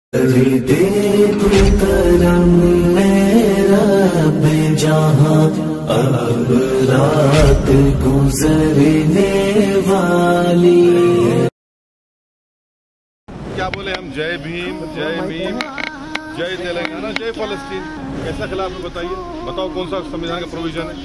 کرم میرا بے جہاں اب رات گزرنے والی. کیا بولے ہم؟ جے بھیم، جے میم، جے تلنگانہ، جے فلسطین. کیسا خلاف ہے بتائیے؟ بتاؤ کون سا سمویدھان کا پروویژن ہے؟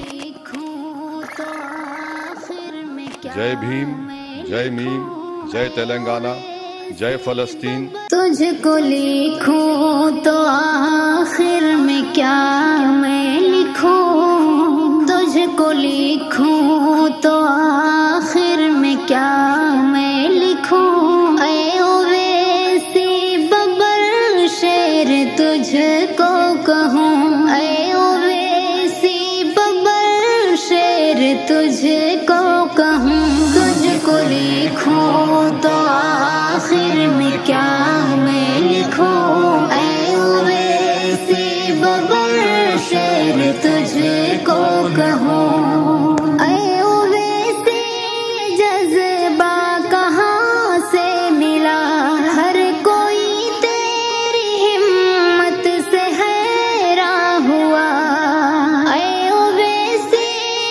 جے بھیم، جے میم، جے تلنگانہ، جے فلسطین. تجھ کو لکھوں تو آخر میں کیا میں لکھوں، تجھ کو لکھوں تو آخر میں کیا میں لکھوں. اے اویسی ببر شعر تجھ کو کہوں، اے اویسی ببر شعر تجھ کو کہوں. تجھ کو لکھوں تو آخر میں کیا میں لکھوں، اے اویسی ببر شعر تجھ کو کہوں. اے اویسی جذبہ کہاں سے ملا، ہر کوئی تیری ہمت سے حیران ہوا. اے اویسی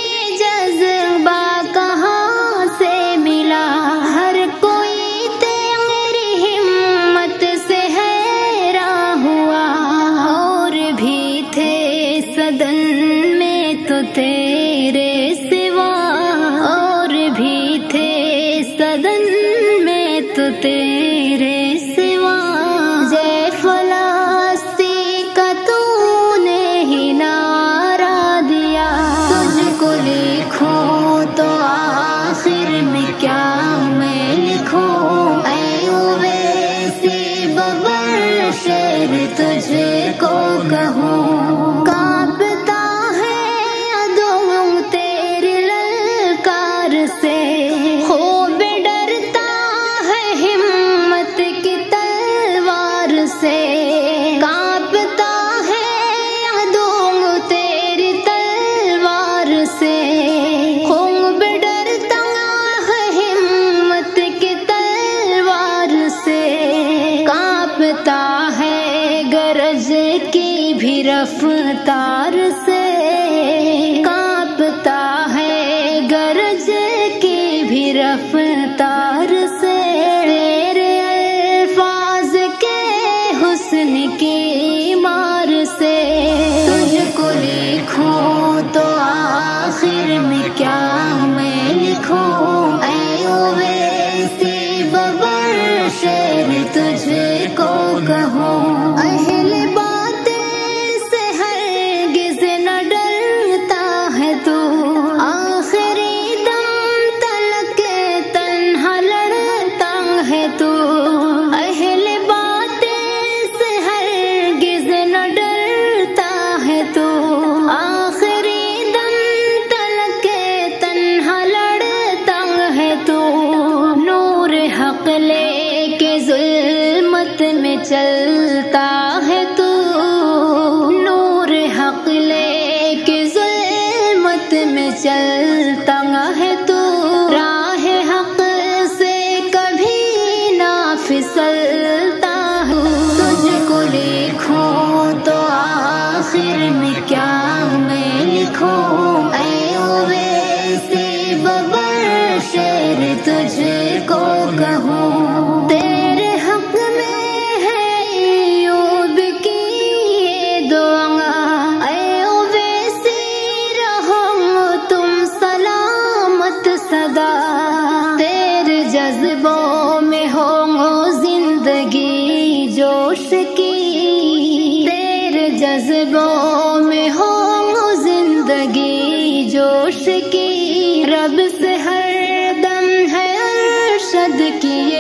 جذبہ کہاں سے ملا، ہر کوئی تیری ہمت سے حیران ہوا. اور بھی تھے صدن میں تو تیرے سوا، اور بھی تھے صدن میں تو تیرے سوا. جے فلسطین کا تو نے ہی نعرہ دیا. تجھ کو لکھوں تو آخر میں کیا میں لکھوں، اے اویسی ببر شعر تجھ کو کہوں. کانپتا ہے عدو تیری للکار سے، خوب ڈرتا ہے ہمت کی تلوار سے. کانپتا ہے عدو تیری تلوار سے، خوب ڈرتا ہے ہمت کی تلوار سے. کانپتا ہے گرج کی بھی رفتار سے، کانپتا ہے گرج کی بھی رفتار سے. تیرے الفاظ کے حسن کی مار سے. تجھ کو لکھوں تو آخر میں کیا میں لکھوں، اے اویسی ببر شعر تجھ کو کہوں. اہل باطل سے ہرگز نہ ڈرتا ہے تو، آخری دم تلک تنہا لڑتا ہے تو. اہل باطل سے ہرگز نہ ڈرتا ہے تو، آخری دم تلک تنہا لڑتا ہے تو. نور حق لے کے ظلمت میں چلتا ہے تو، نور حق لے کے ظلمت میں چلتا ہے تو. راہ حق سے کبھی نہ پھسلتا ہوں. تجھ کو لکھوں تو آخر میں کیا میں لکھوں، اے اویسی ببر شعر تجھ کو کہوں. تیرے حق میں ہے ایوب کی یہ دعا، اے اویسی رہو تم سلامت سدا. تیرے جذبوں میں ہو زندگی جوش کی، تیرے جذبوں میں ہو زندگی جوش کی. رب سے ہر دم ہے ارشد کی